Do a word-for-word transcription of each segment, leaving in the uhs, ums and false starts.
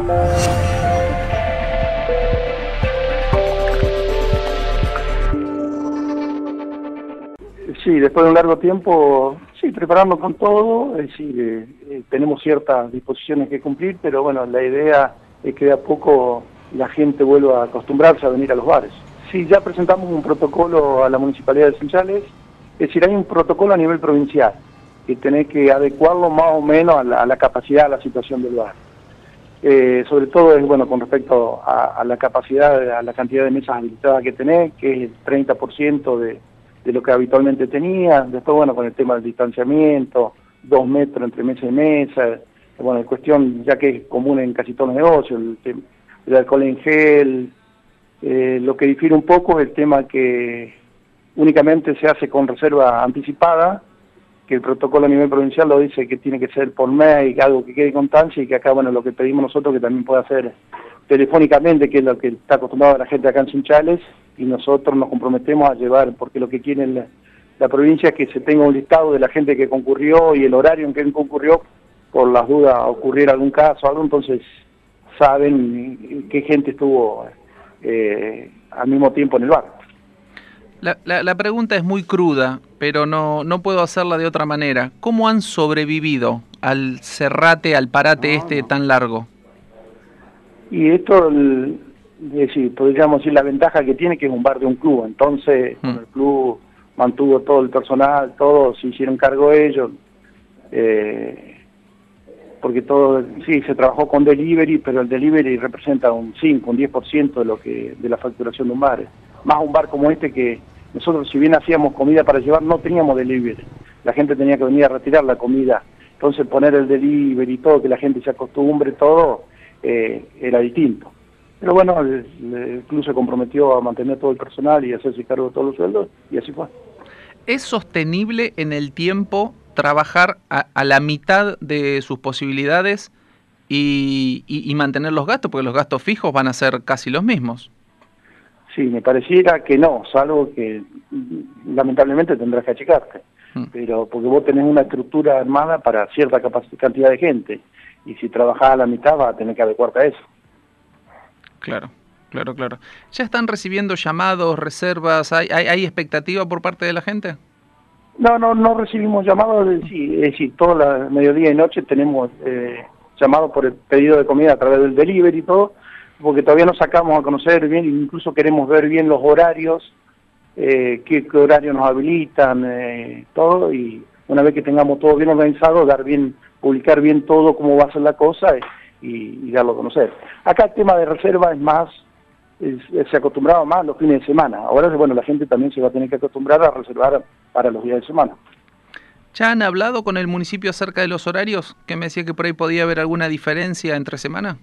Sí, después de un largo tiempo, sí, prepararnos con todo, es decir, eh, eh, tenemos ciertas disposiciones que cumplir, pero bueno, la idea es que de a poco la gente vuelva a acostumbrarse a venir a los bares. Sí, ya presentamos un protocolo a la Municipalidad de Sunchales, es decir, hay un protocolo a nivel provincial, que tenés que adecuarlo más o menos a la, a la capacidad, a la situación del bar. Eh, sobre todo es bueno con respecto a, a la capacidad, a la cantidad de mesas habilitadas que tenés, que es el treinta por ciento de... de lo que habitualmente tenía. Después, bueno, con el tema del distanciamiento, dos metros entre mesa y mesa, bueno, en cuestión, ya que es común en casi todos los negocios, el, el alcohol en gel, eh, lo que difiere un poco es el tema que únicamente se hace con reserva anticipada, que el protocolo a nivel provincial lo dice que tiene que ser por mail, algo que quede constancia, y que acá, bueno, lo que pedimos nosotros que también pueda hacer telefónicamente, que es lo que está acostumbrado la gente acá en Sunchales, y nosotros nos comprometemos a llevar, porque lo que quiere la, la provincia es que se tenga un listado de la gente que concurrió y el horario en que concurrió, por las dudas ocurriera algún caso, algo, entonces saben qué gente estuvo eh, al mismo tiempo en el bar. La, la, la pregunta es muy cruda, pero no, no puedo hacerla de otra manera. ¿Cómo han sobrevivido al cerrate, al parate No, este no. tan largo? Y esto, el, es decir, podríamos decir la ventaja que tiene, que es un bar de un club, entonces Mm. bueno, el club mantuvo todo el personal, todos se hicieron cargo ellos, eh, porque todo, sí, se trabajó con delivery, pero el delivery representa un cinco, un diez por ciento de lo que de la facturación de un bar, más un bar como este que nosotros, si bien hacíamos comida para llevar, no teníamos delivery, la gente tenía que venir a retirar la comida, entonces poner el delivery y todo, que la gente se acostumbre, todo, eh, era distinto. Pero bueno, el, el club se comprometió a mantener todo el personal y hacerse cargo de todos los sueldos, y así fue. ¿Es sostenible en el tiempo trabajar a, a la mitad de sus posibilidades y, y, y mantener los gastos? Porque los gastos fijos van a ser casi los mismos. Sí, me pareciera que no, salvo que lamentablemente tendrás que achicarte, mm. pero porque vos tenés una estructura armada para cierta cantidad de gente, y si trabajás a la mitad vas a tener que adecuarte a eso. Claro, claro, claro. ¿Ya están recibiendo llamados, reservas? ¿Hay, hay, hay expectativa por parte de la gente? No, no, no recibimos llamados, es decir, es decir toda la mediodía y noche tenemos eh, llamados por el pedido de comida a través del delivery y todo, porque todavía no sacamos a conocer bien, incluso queremos ver bien los horarios, eh, qué, qué horarios nos habilitan, eh, todo, y una vez que tengamos todo bien organizado, dar bien, publicar bien todo cómo va a ser la cosa y, y darlo a conocer. Acá el tema de reserva es más, es, se acostumbraba más los fines de semana, ahora bueno, la gente también se va a tener que acostumbrar a reservar para los días de semana. ¿Ya han hablado con el municipio acerca de los horarios? Que me decía que por ahí podía haber alguna diferencia entre semana.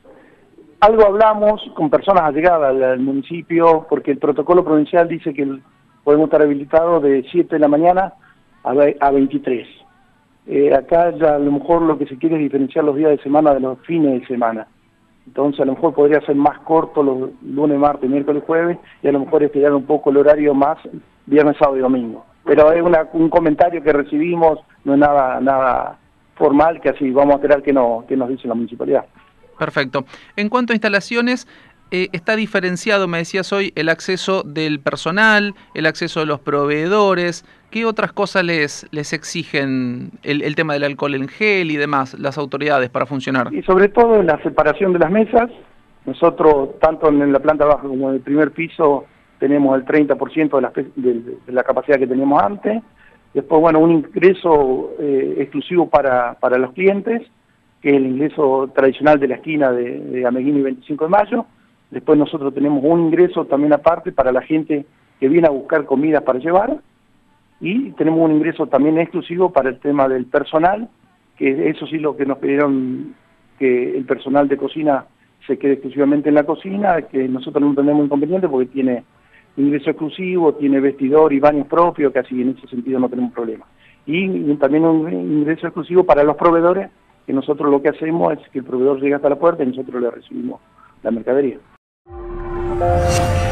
Algo hablamos con personas allegadas al, al municipio, porque el protocolo provincial dice que el, podemos estar habilitados de siete de la mañana a, a veintitrés. Eh, acá ya a lo mejor lo que se quiere es diferenciar los días de semana de los fines de semana. Entonces a lo mejor podría ser más corto los lunes, martes, miércoles, jueves, y a lo mejor estirar un poco el horario más viernes, sábado y domingo. Pero es una, un comentario que recibimos, no es nada, nada formal, que así vamos a esperar que, no, que nos dice la municipalidad. Perfecto. En cuanto a instalaciones, eh, está diferenciado, me decías hoy, el acceso del personal, el acceso de los proveedores. ¿Qué otras cosas les, les exigen el, el tema del alcohol en gel y demás, las autoridades para funcionar? Y sobre todo en la separación de las mesas. Nosotros, tanto en la planta baja como en el primer piso, tenemos el treinta por ciento de la, de, de la capacidad que teníamos antes. Después, bueno, un ingreso eh, exclusivo para, para los clientes, que es el ingreso tradicional de la esquina de, de Ameguino y veinticinco de mayo. Después nosotros tenemos un ingreso también aparte para la gente que viene a buscar comidas para llevar. Y tenemos un ingreso también exclusivo para el tema del personal, que eso sí lo que nos pidieron, que el personal de cocina se quede exclusivamente en la cocina, que nosotros no tenemos inconveniente porque tiene ingreso exclusivo, tiene vestidor y baños propios, que así en ese sentido no tenemos problema. Y, y también un ingreso exclusivo para los proveedores, que nosotros lo que hacemos es que el proveedor llega hasta la puerta y nosotros le recibimos la mercadería.